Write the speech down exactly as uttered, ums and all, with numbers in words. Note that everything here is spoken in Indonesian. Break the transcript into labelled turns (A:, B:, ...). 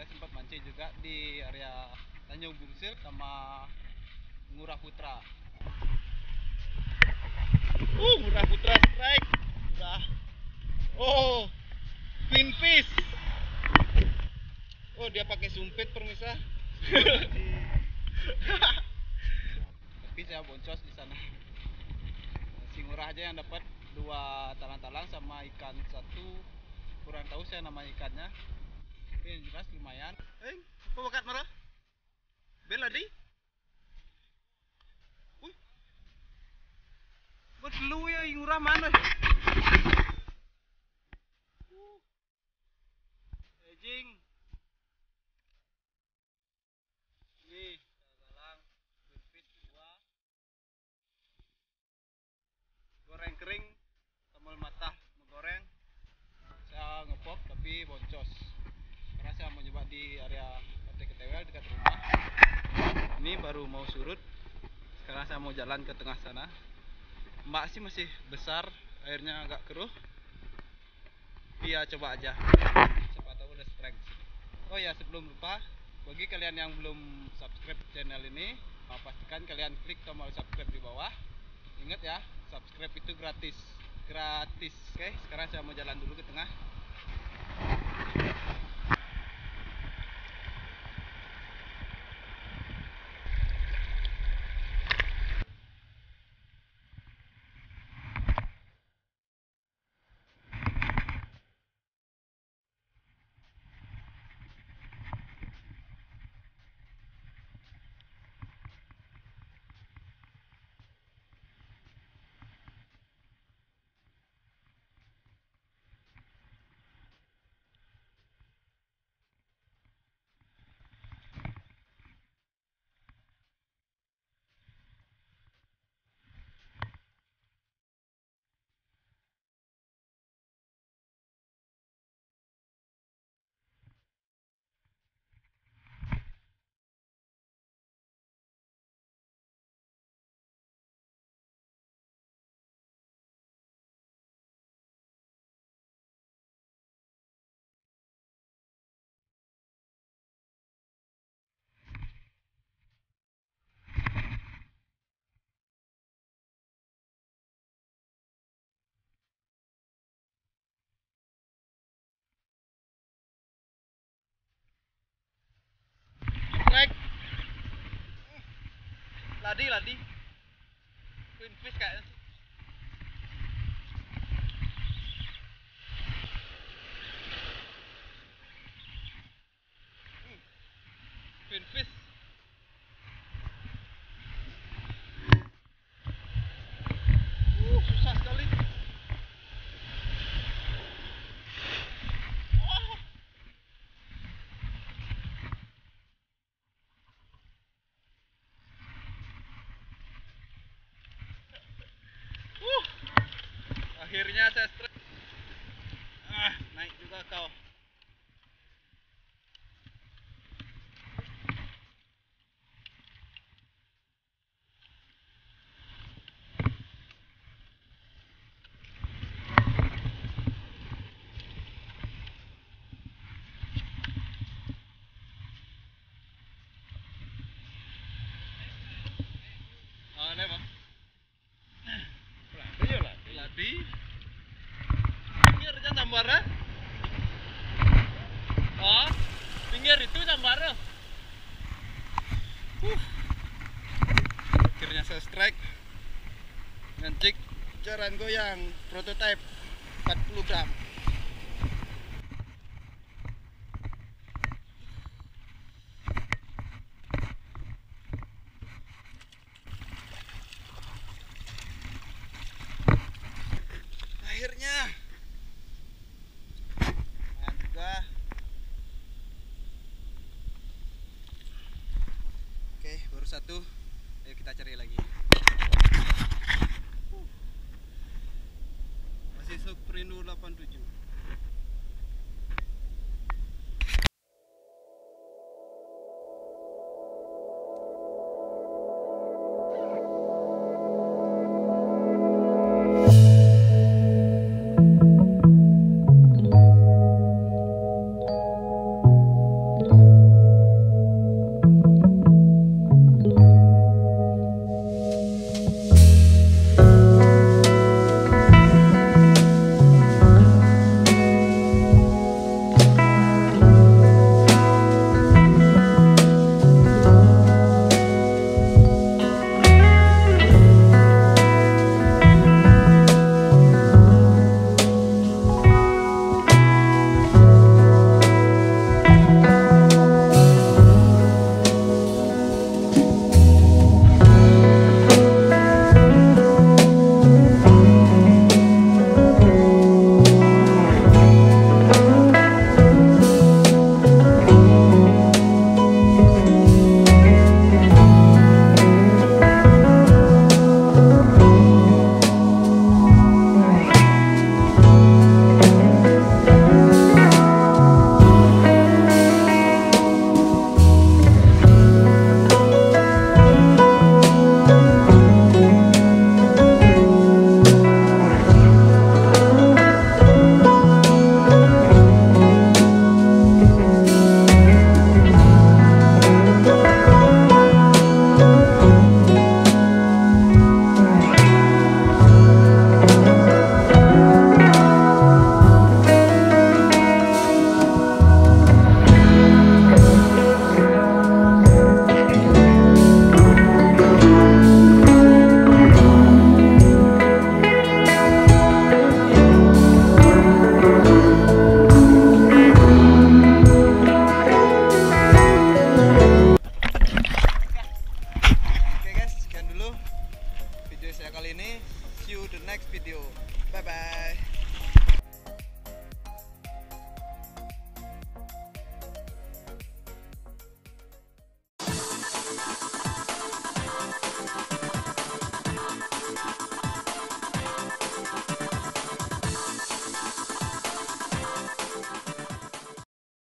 A: saya sempat mancing juga di area Tanjung Bungsil sama Ngurah Putra. Uh, Ngurah Putra strike. Udah. Oh, queen fish. Oh, dia pakai sumpit permisa. Tapi saya boncos di sana. Si Ngurah aja yang dapat dua talang-talang sama ikan satu, kurang tahu saya nama ikannya. Tapi yang jelas lumayan. Eh, apa bakat marah? Bela di? Wih, buat lu ya Ngurah mana? Uh, Ejing. Nih, talang, queen fish dua. Goreng kering, sambal matah, menggoreng. Saya ngepop tapi boncos. Karena saya mau coba di area Pantai Ketewel dekat rumah. Ini baru mau surut. Sekarang saya mau jalan ke tengah sana. Mbak sih masih besar, airnya agak keruh. Iya, coba aja. Siapa tahu udah strike. Oh ya, sebelum lupa, bagi kalian yang belum subscribe channel ini, pastikan kalian klik tombol subscribe di bawah. Ingat ya, subscribe itu gratis. Gratis. Oke, sekarang saya mau jalan dulu ke tengah. Strike. Ladi, ladi. Queen fish kayaknya sih. Queen fish. Uh, susah sekali. Oh. Uh, akhirnya saya strike. Ah, naik juga kau. Ah, ini bang. Ladi ya ladi. Ladi. Pinggir aja sambarnya. Oh, pinggir itu sambarnya. Uh. Akhirnya saya strike. Ngancik jaran goyang prototype empat puluh gram. Akhirnya lumayan juga. Oke, baru satu. Ayo kita cari lagi. Masih Suprinu delapan puluh tujuh. saya kali ini. See you the next video. Bye bye.